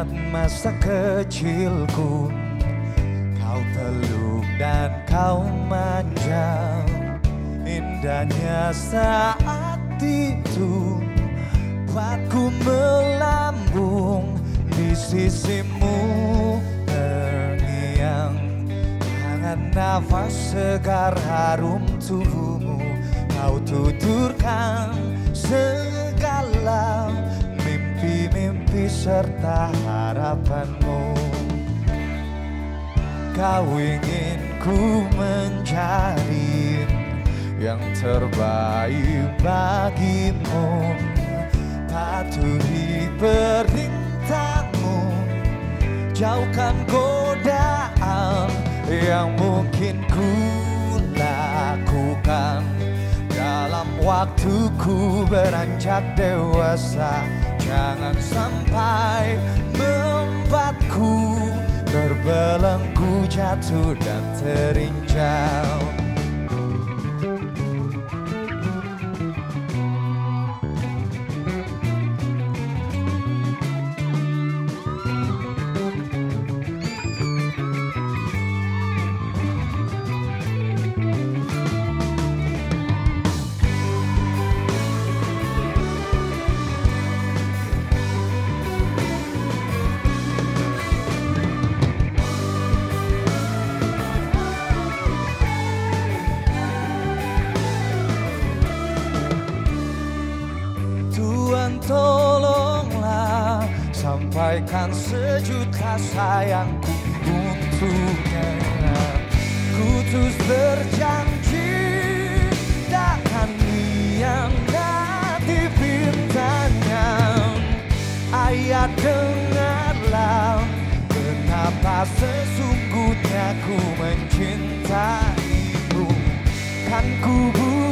Ingat masa kecilku, kau peluk dan kau manja. Indahnya saat itu, buatku melambung di sisimu. Terngiang hangat nafas segar harum tubuhmu. Kau tuturkan segala mimpi-mimpi serta harapanmu. Kau ingin ku menjadi yang terbaik bagimu. Patuhi perintahmu, jauhkan godaan yang mungkin ku lakukan dalam waktuku beranjak dewasa. Jangan sampai membuatku terbelenggu, jatuh dan terinjau. Tuhan tolonglah sampaikan sejuta sayangku untuknya. Ku terus berjanji takkan hianati pintanya. Ayah dengarlah betapa sesungguhnya ku mencintaimu. Kan ku